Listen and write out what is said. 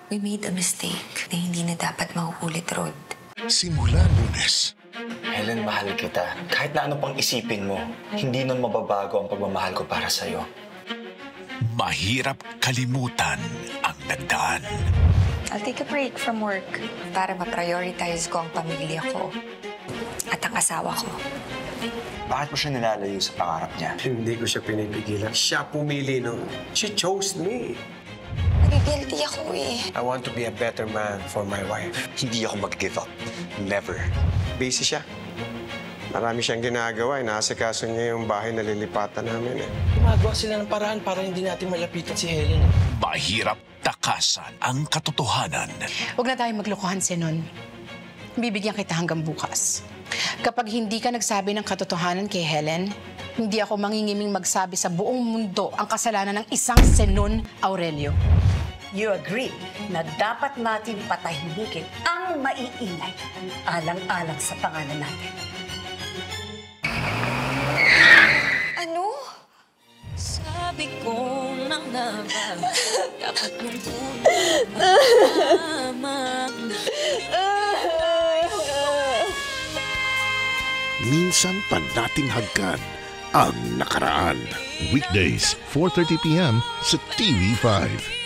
We made a mistake na hindi na dapat mauulit, Rod. Simula Lunes. Helen, mahal kita. Kahit na ano pang isipin mo, hindi nun mababago ang pagmamahal ko para sa'yo. Mahirap kalimutan ang nagdaan. I'll take a break from work para ma-prioritize ko ang pamilya ko at ang asawa ko. Bakit mo siya nilalayo sa pangarap niya? Hindi ko siya pinipigilan. Siya pumili nun. She chose me. Nagigilty ako eh. I want to be a better man for my wife. Hindi ako mag-give up. Never. Busy siya. Marami siyang ginagawa. Inaasikaso niya yung bahay na lilipatan namin. Gumagawa sila ng paraan para hindi natin malapitan si Helen. Mahirap takasan ang katotohanan. Huwag na tayong maglokohan, Cenon. Bibigyan kita hanggang bukas. Kapag hindi ka nagsabi ng katotohanan kay Helen, hindi ako mangingiming magsabi sa buong mundo ang kasalanan ng isang Cenon Aurelio. You agree na dapat natin patahimikin ang maiingay alang-alang sa pangalan natin. Ano? Sabi ko na nga ba, dapat mong Minsan pa nating hagkan ang nakaraan. Weekdays, 4:30 p.m. sa TV5.